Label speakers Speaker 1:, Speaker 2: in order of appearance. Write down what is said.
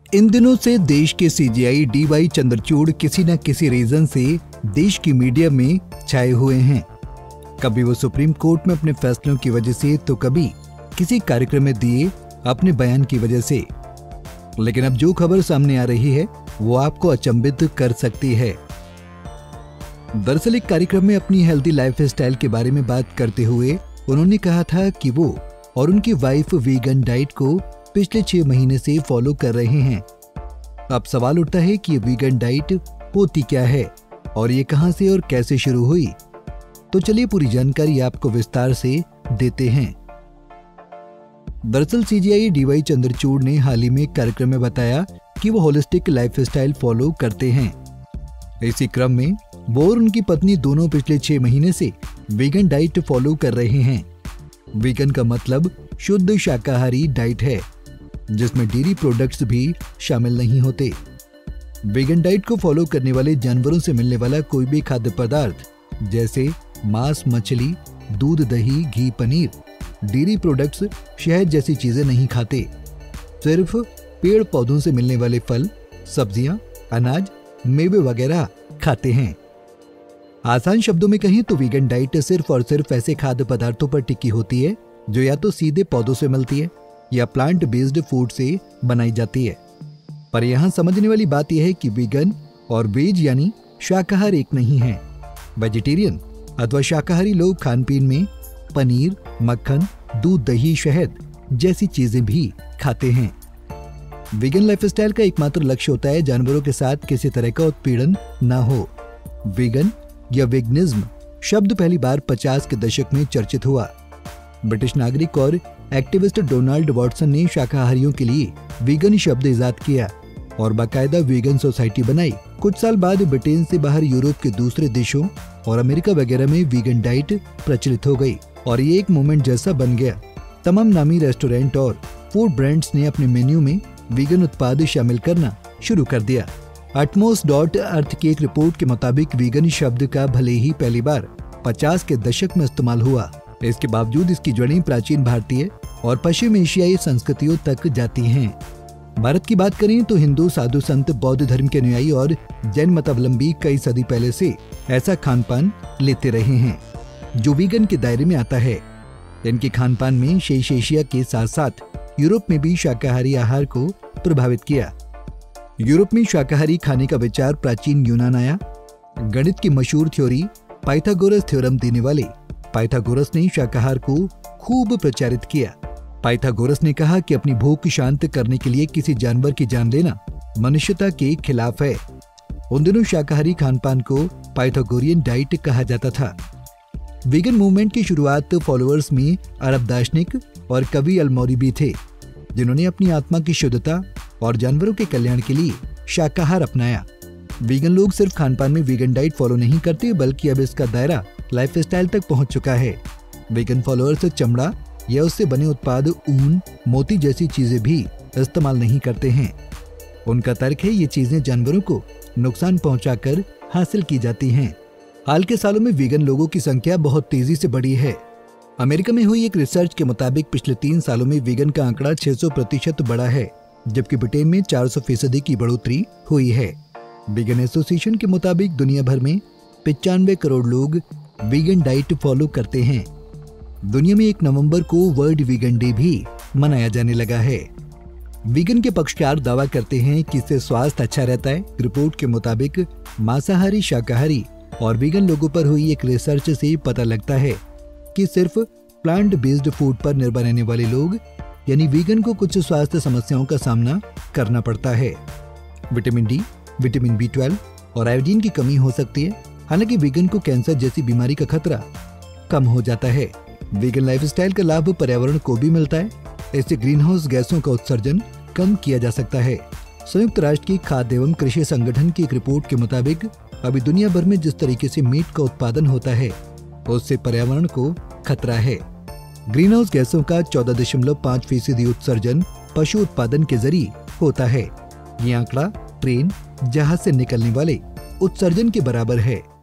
Speaker 1: इन दिनों से देश के सीजीआई डीवाई चंद्रचूड़ किसी न किसी रीजन से देश की मीडिया में छाए हुए हैं। कभी वो सुप्रीम कोर्ट में अपने फैसलों की वजह से, तो कभी किसी कार्यक्रम में दिए अपने बयान की वजह से। लेकिन अब जो खबर सामने आ रही है वो आपको अचंभित कर सकती है। दरअसल एक कार्यक्रम में अपनी हेल्दी लाइफस्टाइल के बारे में बात करते हुए उन्होंने कहा था कि वो और उनकी वाइफ वीगन डाइट को पिछले 6 महीने से फॉलो कर रहे हैं। अब सवाल उठता है कि ये वीगन डाइट होती क्या है और ये कहां से और कैसे शुरू हुई। तो चलिए पूरी जानकारी आपको विस्तार से देते हैं। दरअसल सीजीआई डीवाई चंद्रचूड़ ने हाल ही में एक कार्यक्रम में बताया कि वो होलिस्टिक लाइफस्टाइल फॉलो करते हैं। इसी क्रम में वो और उनकी पत्नी दोनों पिछले 6 महीने से वीगन डाइट फॉलो कर रहे हैं। वीगन का मतलब शुद्ध शाकाहारी डाइट है, जिसमें डेयरी प्रोडक्ट्स भी शामिल नहीं होते। वीगन डाइट को फॉलो करने वाले जानवरों से मिलने वाला कोई भी खाद्य पदार्थ जैसे मांस, मछली, दूध, दही, घी, पनीर, डेयरी प्रोडक्ट्स, शहद जैसी चीजें नहीं खाते। सिर्फ पेड़ पौधों से मिलने वाले फल, सब्जियां, अनाज, मेवे वगैरह खाते हैं। आसान शब्दों में कहें तो वीगन डाइट सिर्फ और सिर्फ ऐसे खाद्य पदार्थों पर टिकी होती है जो या तो सीधे पौधों से मिलती है या प्लांट बेस्ड फूड से बनाई जाती है। पर यहाँ समझने वाली बात यह है कि वीगन और वेज यानी शाकाहार एक नहीं है। वेजिटेरियन अथवा शाकाहारी लोग खान पीन में पनीर, मक्खन, दूध, दही, शहद जैसी चीजें भी खाते हैं। वीगन लाइफस्टाइल का एकमात्र लक्ष्य होता है जानवरों के साथ किसी तरह का उत्पीड़न न हो। वीगन या वेगनिज्म शब्द पहली बार 50 के दशक में चर्चित हुआ। ब्रिटिश नागरिक और एक्टिविस्ट डोनाल्ड वॉटसन ने शाकाहारियों के लिए वीगन शब्द इजाद किया और बाकायदा वीगन सोसाइटी बनाई। कुछ साल बाद ब्रिटेन से बाहर यूरोप के दूसरे देशों और अमेरिका वगैरह में वीगन डाइट प्रचलित हो गई और ये एक मूवमेंट जैसा बन गया। तमाम नामी रेस्टोरेंट और फूड ब्रांड्स ने अपने मेन्यू में वीगन उत्पाद शामिल करना शुरू कर दिया। Atmos.Earth की एक रिपोर्ट के मुताबिक वीगन शब्द का भले ही पहली बार 50 के दशक में इस्तेमाल हुआ, इसके बावजूद इसकी जड़ें प्राचीन भारतीय और पश्चिम एशियाई संस्कृतियों तक जाती हैं। भारत की बात करें तो हिंदू साधु संत, बौद्ध धर्म के अनुयायी और जैन मतावलंबी कई सदी पहले से ऐसा खान पान लेते रहे हैं जो वीगन के दायरे में आता है। इनके खान पान में शेष एशिया के साथ साथ यूरोप में भी शाकाहारी आहार को प्रभावित किया। यूरोप में शाकाहारी खाने का विचार प्राचीन यूनान आया। गणित की मशहूर थ्योरी पाइथागोरस थ्योरम देने वाले पाइथागोरस ने शाकाहार को खूब प्रचारित किया। पाइथागोरस ने कहा कि अपनी भूख शांत करने के लिए किसी जानवर की जान लेना मनुष्यता के खिलाफ है। उन दिनों शाकाहारी खान पान को पाइथागोरियन डाइट कहा जाता था। वीगन मूवमेंट की शुरुआत फॉलोअर्स में अरब दार्शनिक और कवि अल-मौरीबी थे, जिन्होंने अपनी आत्मा की शुद्धता और जानवरों के कल्याण के लिए शाकाहार अपनाया। वीगन लोग सिर्फ खान पान में वीगन डाइट फॉलो नहीं करते, बल्कि अब इसका दायरा लाइफस्टाइल तक पहुंच चुका है। वीगन फॉलोअर्स चमड़ा या उससे बने उत्पाद, ऊन, मोती जैसी चीजें भी इस्तेमाल नहीं करते हैं। उनका तर्क है ये चीजें जानवरों को नुकसान पहुंचाकर हासिल की जाती हैं। हाल के सालों में वीगन लोगों की संख्या बहुत तेजी से बढ़ी है। अमेरिका में हुई एक रिसर्च के मुताबिक पिछले 3 सालों में वीगन का आंकड़ा 600% बढ़ा है, जबकि ब्रिटेन में 400% की बढ़ोतरी हुई है। वीगन एसोसिएशन के मुताबिक दुनिया भर में 95 करोड़ लोग वीगन डाइट फॉलो करते हैं। दुनिया में 1 नवंबर को वर्ल्ड वीगन डे भी मनाया जाने लगा है। वीगन के पक्षकार दावा करते हैं कि इससे स्वास्थ्य अच्छा रहता है। रिपोर्ट के मुताबिक मांसाहारी, शाकाहारी और वीगन लोगों पर हुई एक रिसर्च से पता लगता है कि सिर्फ प्लांट बेस्ड फूड पर निर्भर रहने वाले लोग यानी वीगन को कुछ स्वास्थ्य समस्याओं का सामना करना पड़ता है। विटामिन डी, विटामिन B12 और आयोडीन की कमी हो सकती है। हालांकि वीगन को कैंसर जैसी बीमारी का खतरा कम हो जाता है। वीगन लाइफस्टाइल का लाभ पर्यावरण को भी मिलता है। इससे ग्रीन हाउस गैसों का उत्सर्जन कम किया जा सकता है। संयुक्त राष्ट्र की खाद्य एवं कृषि संगठन की एक रिपोर्ट के मुताबिक अभी दुनिया भर में जिस तरीके से मीट का उत्पादन होता है उससे पर्यावरण को खतरा है। ग्रीन हाउस गैसों का 14.5% उत्सर्जन पशु उत्पादन के जरिए होता है। ये आंकड़ा ट्रेन, जहाज से निकलने वाले उत्सर्जन के बराबर है।